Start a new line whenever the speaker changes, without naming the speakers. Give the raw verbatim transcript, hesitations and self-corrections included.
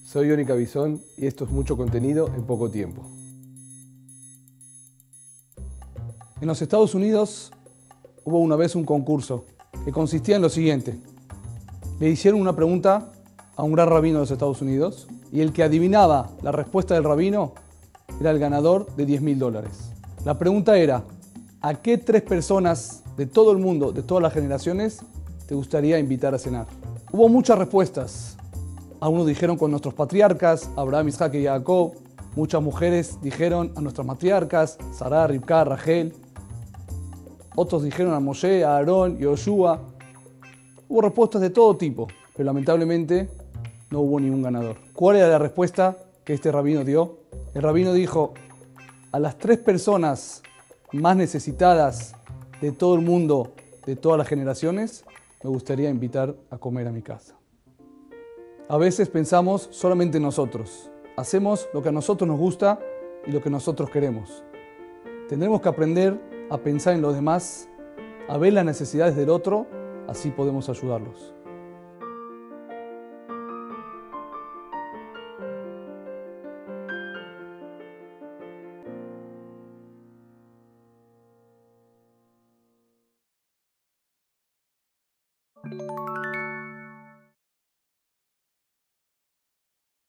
Soy Yoni Cabizón y esto es mucho contenido en poco tiempo. En los Estados Unidos hubo una vez un concurso que consistía en lo siguiente. Le hicieron una pregunta a un gran rabino de los Estados Unidos y el que adivinaba la respuesta del rabino era el ganador de diez mil dólares. La pregunta era, ¿a qué tres personas de todo el mundo, de todas las generaciones, te gustaría invitar a cenar? Hubo muchas respuestas. Algunos dijeron con nuestros patriarcas, Abraham, Isaac y Jacob. Muchas mujeres dijeron a nuestras matriarcas, Sarah, Rivka, Rachel. Otros dijeron a Moshe, a Aarón y Yoshua. Hubo respuestas de todo tipo, pero lamentablemente no hubo ningún ganador. ¿Cuál era la respuesta que este rabino dio? El rabino dijo, a las tres personas más necesitadas de todo el mundo, de todas las generaciones, me gustaría invitar a comer a mi casa. A veces pensamos solamente en nosotros. Hacemos lo que a nosotros nos gusta y lo que nosotros queremos. Tendremos que aprender a pensar en los demás, a ver las necesidades del otro, así podemos ayudarlos.